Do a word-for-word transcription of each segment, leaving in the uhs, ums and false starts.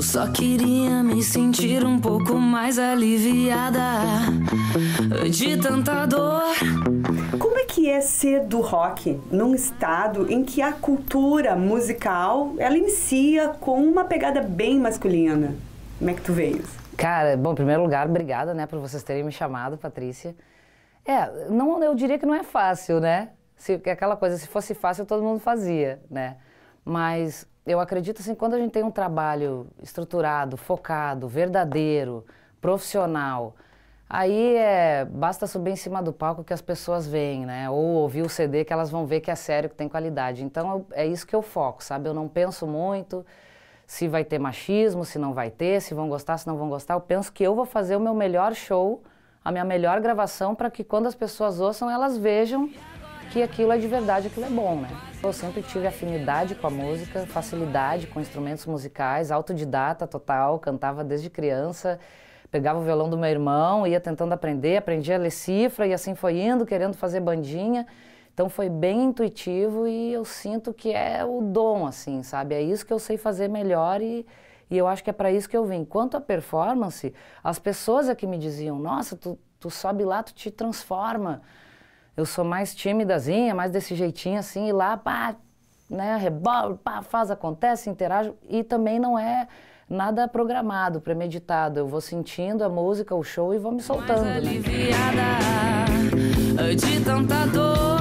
só queria me sentir um pouco mais aliviada de tanta dor. Como é que é ser do rock num estado em que a cultura musical, ela inicia com uma pegada bem masculina? Como é que tu vê isso? Cara, bom, em primeiro lugar, obrigada, né, por vocês terem me chamado, Patrícia. É, não, eu diria que não é fácil, né? Se, aquela coisa, se fosse fácil, todo mundo fazia, né? Mas eu acredito, assim, quando a gente tem um trabalho estruturado, focado, verdadeiro, profissional, aí é, basta subir em cima do palco que as pessoas veem, né? Ou ouvir o C D que elas vão ver que é sério, que tem qualidade. Então, eu, é isso que eu foco, sabe? Eu não penso muito se vai ter machismo, se não vai ter, se vão gostar, se não vão gostar. Eu penso que eu vou fazer o meu melhor show, a minha melhor gravação, para que quando as pessoas ouçam, elas vejam que aquilo é de verdade, aquilo é bom, né? Eu sempre tive afinidade com a música, facilidade com instrumentos musicais, autodidata total, cantava desde criança, pegava o violão do meu irmão, ia tentando aprender, aprendia a ler cifra e assim foi indo, querendo fazer bandinha. Então foi bem intuitivo e eu sinto que é o dom, assim, sabe? É isso que eu sei fazer melhor e, e eu acho que é para isso que eu vim. Quanto à performance, as pessoas é que me diziam, nossa, tu, tu sobe lá, tu te transforma. Eu sou mais timidazinha, mais desse jeitinho assim, e lá, pá, né, rebola, pá, faz, acontece, interajo, e também não é nada programado, premeditado. Eu vou sentindo a música, o show e vou me soltando, né? De tanta dor.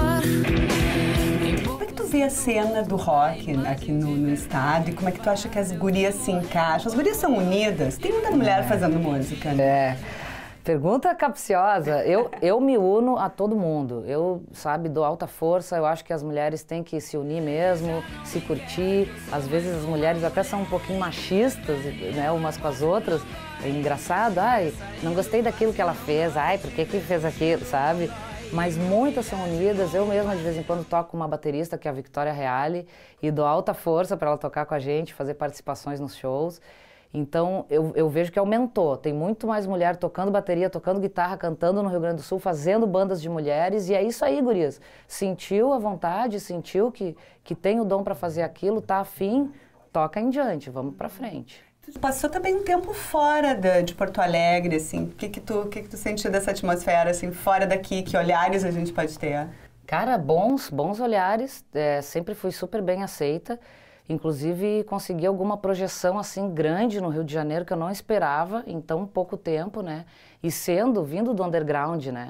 Como é que tu vê a cena do rock aqui no, no estado e como é que tu acha que as gurias se encaixam? As gurias são unidas? Tem muita mulher fazendo música, né? É. Pergunta capciosa. Eu, eu me uno a todo mundo. Eu, sabe, dou alta força. Eu acho que as mulheres têm que se unir mesmo, se curtir. Às vezes as mulheres até são um pouquinho machistas, né, umas com as outras. É engraçado. Ai, não gostei daquilo que ela fez. Ai, por que que fez aquilo, sabe? Mas muitas são unidas. Eu mesma, de vez em quando, toco com uma baterista, que é a Victoria Reale, e dou alta força para ela tocar com a gente, fazer participações nos shows. Então, eu, eu vejo que aumentou. Tem muito mais mulher tocando bateria, tocando guitarra, cantando no Rio Grande do Sul, fazendo bandas de mulheres. E é isso aí, gurias. Sentiu a vontade, sentiu que, que tem o dom para fazer aquilo, tá afim, toca em diante, vamos para frente. Tu passou também um tempo fora de, de Porto Alegre, assim. O que que tu, que que tu sentiu dessa atmosfera, assim, fora daqui? Que olhares a gente pode ter? Cara, bons, bons olhares. É, sempre fui super bem aceita. Inclusive, consegui alguma projeção assim grande no Rio de Janeiro que eu não esperava em tão pouco tempo, né? E sendo, vindo do underground, né?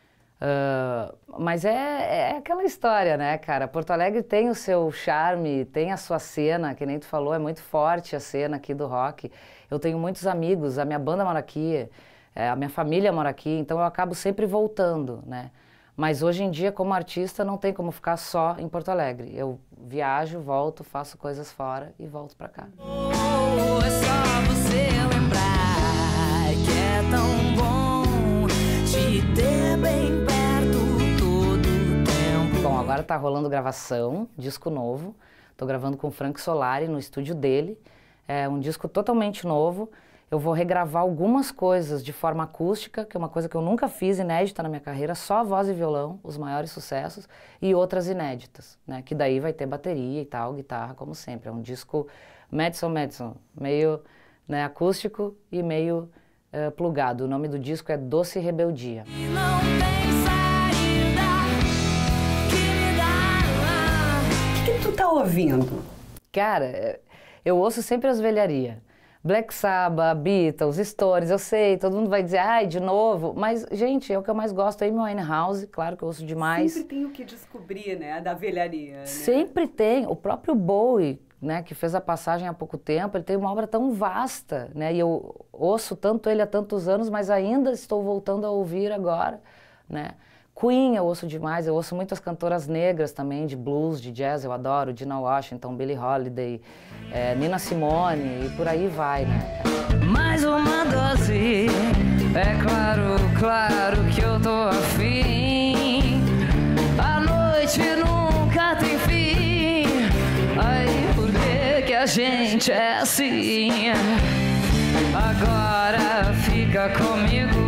Uh, mas é, é aquela história, né, cara? Porto Alegre tem o seu charme, tem a sua cena, que nem tu falou, é muito forte a cena aqui do rock. Eu tenho muitos amigos, a minha banda mora aqui, a minha família mora aqui, então eu acabo sempre voltando, né? Mas hoje em dia, como artista, não tem como ficar só em Porto Alegre. Eu viajo, volto, faço coisas fora e volto pra cá. Oh, é só você lembrar que é tão bom te ter bem perto todo o tempo. Bom, agora tá rolando gravação, disco novo. Tô gravando com o Frank Solari no estúdio dele. É um disco totalmente novo. Eu vou regravar algumas coisas de forma acústica, que é uma coisa que eu nunca fiz, inédita na minha carreira, só voz e violão, os maiores sucessos, e outras inéditas, né? Que daí vai ter bateria e tal, guitarra, como sempre. É um disco Madison Madison, meio, né, acústico e meio uh, plugado. O nome do disco é Doce Rebeldia. Não tem saída que me dá. O que que tu tá ouvindo? Cara, eu ouço sempre as velharias. Black Sabbath, Beatles, Stones, eu sei, todo mundo vai dizer, ai, de novo, mas, gente, é o que eu mais gosto, Amy Winehouse, claro que eu ouço demais. Sempre tem o que descobrir, né, da velharia, né? Sempre tem, o próprio Bowie, né, que fez a passagem há pouco tempo, ele tem uma obra tão vasta, né, e eu ouço tanto ele há tantos anos, mas ainda estou voltando a ouvir agora, né. Queen eu ouço demais, eu ouço muitas cantoras negras também, de blues, de jazz, eu adoro, Dinah Washington, Billie Holiday, é, Nina Simone e por aí vai, né? Mais uma dose, é claro, claro que eu tô afim. A noite nunca tem fim, aí por que que a gente é assim? Agora fica comigo.